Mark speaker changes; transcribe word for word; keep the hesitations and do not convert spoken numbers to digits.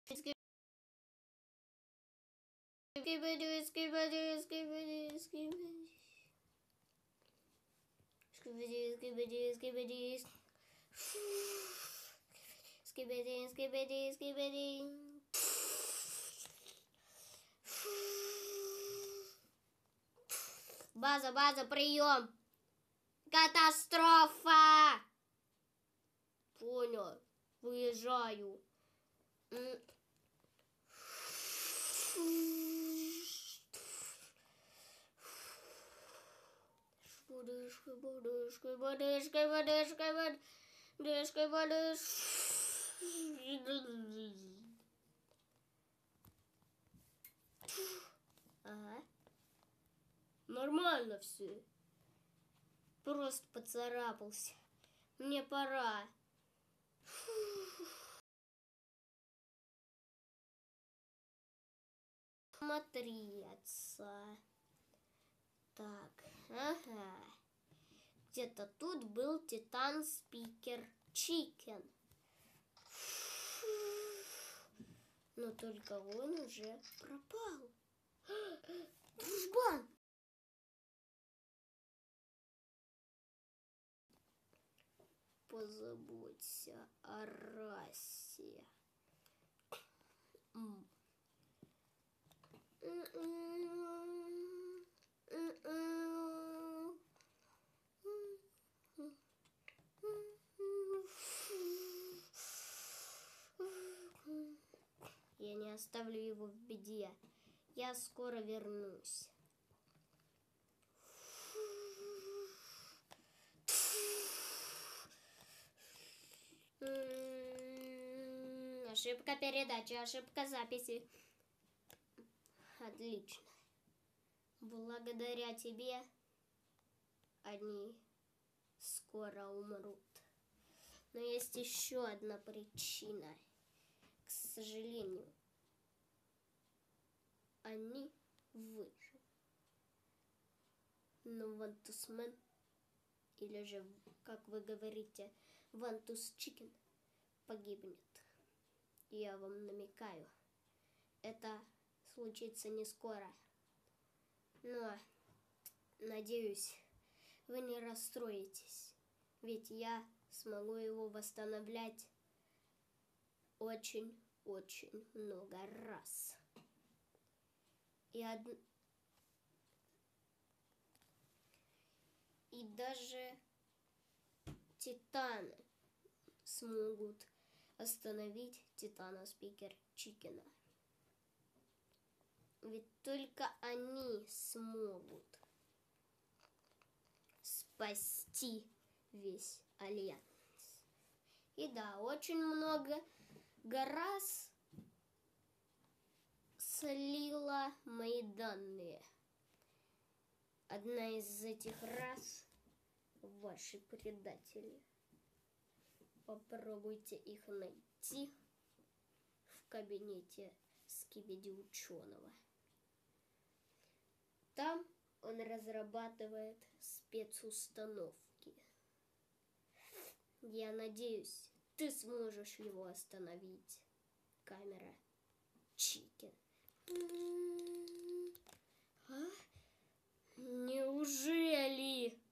Speaker 1: Скибиди, скибиди, скибиди, скибиди. Скибиди, скибиди, скибиди. Скибиди, скибиди, скибиди. База, база, прием. Катастрофа. Понял. Выезжаю. Водышкой, водышкой, водышкой, водышкой, водышкой, водышкой. Ага. Нормально все. Просто поцарапался. Мне пора. Смотреться. Так, ага. Где-то тут был Титан Спикер Чикен. Но только он уже пропал. Дружбан! Позаботься о расе. Я не оставлю его в беде. Я скоро вернусь. Ошибка передачи, ошибка записи. Отлично. Благодаря тебе они скоро умрут. Но есть еще одна причина. К сожалению, они выживут. Но Вантусмен, или же, как вы говорите, Вантус Чикен, погибнет. Я вам намекаю, это случится не скоро. Но, надеюсь, вы не расстроитесь, ведь я смогу его восстановлять очень-очень много раз. И, од... И даже титаны смогут остановить Титана Спикер Чикена. Ведь только они смогут спасти весь Альянс. И да, очень много раз слила мои данные. Одна из этих раз ваши предатели. Попробуйте их найти в кабинете Скибиди ученого. Там он разрабатывает спецустановки. Я надеюсь, ты сможешь его остановить. Камера Чикен. А? Неужели?